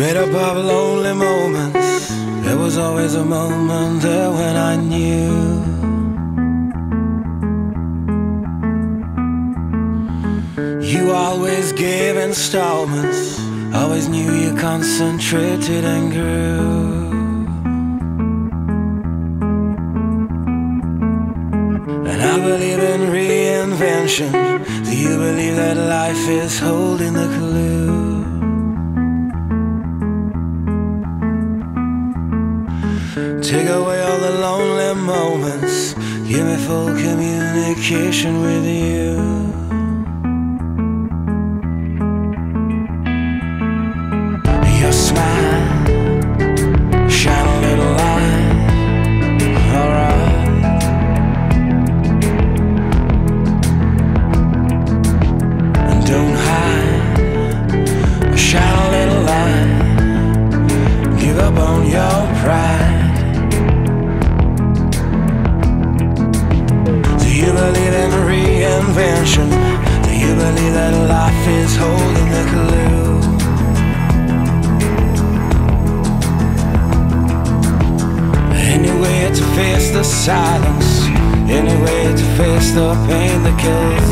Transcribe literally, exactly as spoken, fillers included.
Made up of lonely moments. There was always a moment there when I knew you always gave installments. Always knew you concentrated and grew. And I believe in reinvention. Do you believe that life is holding the clue? Take away all the lonely moments. Give me full communication with you. Your smile, shine a little light. Alright. And don't hide. Shine a little light. Give up on your pride. Do you believe in reinvention? Do you believe that life is holding the clue? Any way to face the silence, any way to face the pain that kills